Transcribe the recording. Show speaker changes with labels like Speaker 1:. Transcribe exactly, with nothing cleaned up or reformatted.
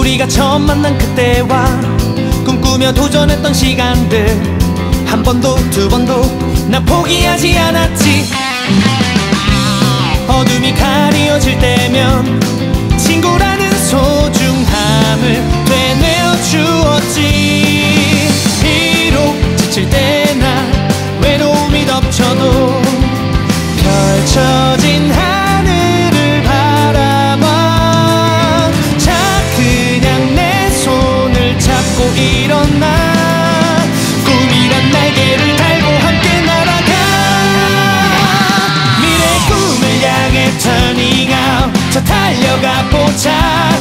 Speaker 1: 우리가 처음 만난 그때와 꿈꾸며 도전했던 시간들, 한 번도 두 번도 난 포기하지 않았지. 어둠이 가려질 때면 친구라는 소중함을 되뇌어 주었지. 비록 지칠 때나 외로움이 덮쳐도 펼쳐진 하늘을 바라봐. 자, 그냥 내 손을 잡고 일어나. 꿈이란 날개를 달고 함께 날아가. 미래 꿈을 향해 turning out, 저 달려가 보자.